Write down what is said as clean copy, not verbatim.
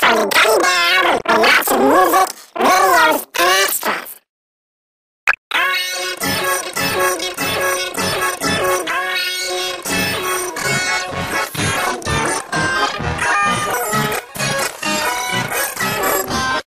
for the Gummy Bear with lots of music, videos,